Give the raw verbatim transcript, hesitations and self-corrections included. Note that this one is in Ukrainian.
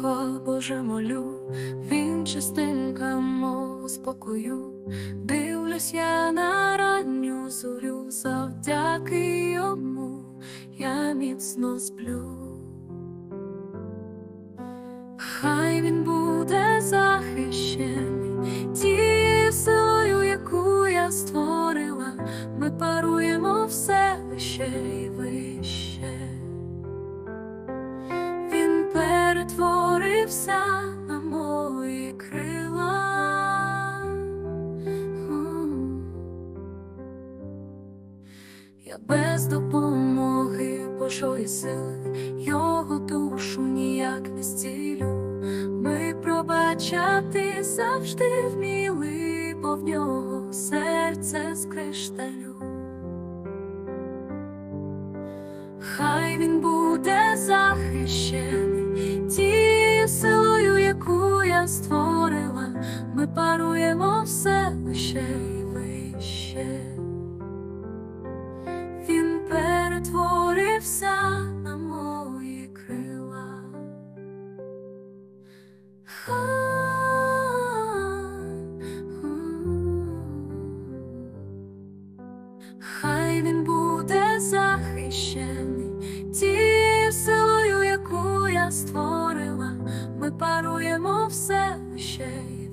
Бога, Боже, молю, Він частинка мого спокою. Дивлюсь я на ранню зорю, завдяки йому я міцно сплю. Хай він буде захищений тією силою, яку я створила. Ми паруємо все вище і вище. Він перетворився на мої крила. Я без допомоги Божої сили його душу ніяк не зцілю. Ми пробачати завжди вміли, бо в нього серце з кришталю. Хай він буде захищений тією силою, яку я створила. Ми паруємо все вище і вище. Він перетворився на мої крила. Хай він буде захищений тією силою, яку я створила. Ми паруємо все вище.